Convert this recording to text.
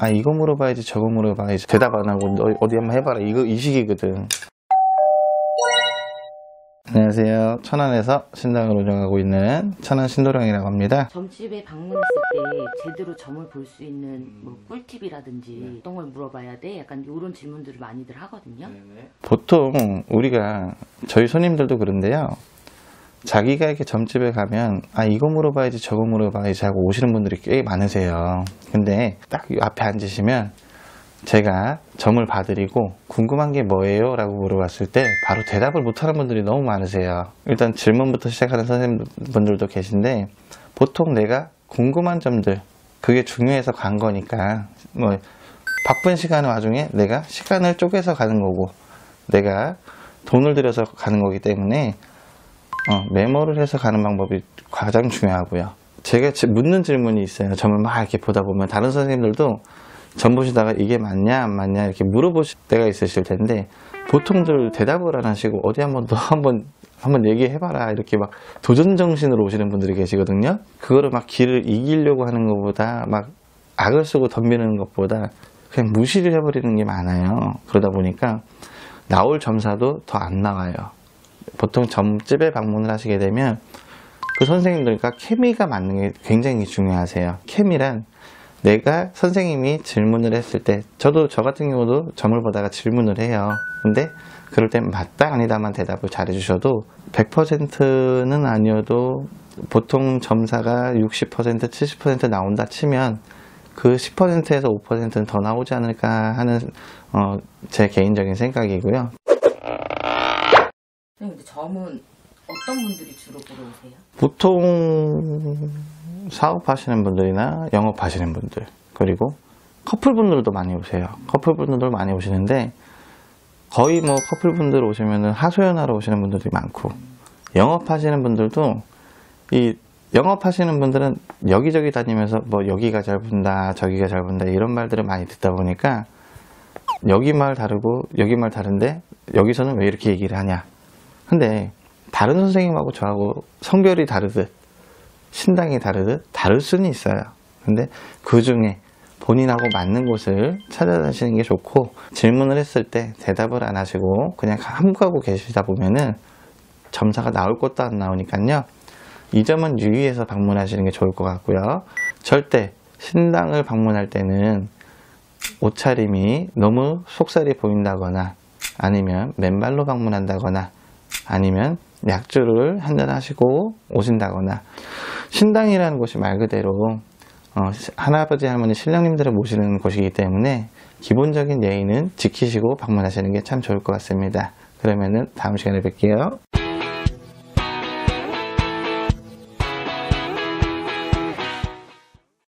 아 이거 물어봐야지 저거 물어봐야지 대답 안 하고 너 어디 한번 해봐라 이 식이거든. 안녕하세요. 천안에서 신당을 운영하고 있는 천안 신도령이라고 합니다. 점집에 방문했을 때 제대로 점을 볼 수 있는 뭐 꿀팁이라든지 어떤 걸 물어봐야 돼? 약간 이런 질문들을 많이들 하거든요. 보통 우리가 저희 손님들도 그런데요. 자기가 이렇게 점집에 가면 아 이거 물어봐야지 저거 물어봐야지 하고 오시는 분들이 꽤 많으세요. 근데 딱 앞에 앉으시면 제가 점을 봐드리고 궁금한 게 뭐예요? 라고 물어봤을 때 바로 대답을 못하는 분들이 너무 많으세요. 일단 질문부터 시작하는 선생님분들도 계신데 보통 내가 궁금한 점들 그게 중요해서 간 거니까 뭐 바쁜 시간 와중에 내가 시간을 쪼개서 가는 거고 내가 돈을 들여서 가는 거기 때문에 메모를 해서 가는 방법이 가장 중요하고요. 제가 묻는 질문이 있어요. 점을 막 이렇게 보다 보면 다른 선생님들도 점 보시다가 이게 맞냐 안 맞냐 이렇게 물어보실 때가 있으실 텐데 보통들 대답을 안 하시고 어디 한번 더 한번 얘기해봐라 이렇게 막 도전 정신으로 오시는 분들이 계시거든요. 그거를 막 길을 이기려고 하는 것보다 막 악을 쓰고 덤비는 것보다 그냥 무시를 해버리는 게 많아요. 그러다 보니까 나올 점사도 더 안 나와요. 보통 점집에 방문을 하시게 되면 그 선생님들과 케미가 맞는 게 굉장히 중요하세요. 케미란 내가 선생님이 질문을 했을 때 저 같은 경우도 점을 보다가 질문을 해요. 근데 그럴 땐 맞다 아니다만 대답을 잘 해주셔도 100%는 아니어도 보통 점사가 60% 70% 나온다 치면 그 10%에서 5%는 더 나오지 않을까 하는 제 개인적인 생각이고요. 근데 점은 어떤 분들이 주로 보러 오세요? 보통 사업하시는 분들이나 영업하시는 분들 그리고 커플분들도 많이 오세요. 커플분들도 많이 오시는데 거의 뭐 커플분들 오시면은 하소연하러 오시는 분들이 많고 영업하시는 분들도 이 영업하시는 분들은 여기저기 다니면서 뭐 여기가 잘 본다 저기가 잘 본다 이런 말들을 많이 듣다 보니까 여기 말 다르고 여기 말 다른데 여기서는 왜 이렇게 얘기를 하냐. 근데 다른 선생님하고 저하고 성별이 다르듯 신당이 다르듯 다를 수는 있어요. 근데 그 중에 본인하고 맞는 곳을 찾아다니시는 게 좋고 질문을 했을 때 대답을 안 하시고 그냥 함구하고 계시다 보면은 점사가 나올 것도 안 나오니까요. 이 점은 유의해서 방문하시는 게 좋을 것 같고요. 절대 신당을 방문할 때는 옷차림이 너무 속살이 보인다거나 아니면 맨발로 방문한다거나 아니면 약주를 한잔 하시고 오신다거나 신당이라는 곳이 말 그대로 할아버지 할머니 신령님들을 모시는 곳이기 때문에 기본적인 예의는 지키시고 방문하시는 게 참 좋을 것 같습니다. 그러면은 다음 시간에 뵐게요.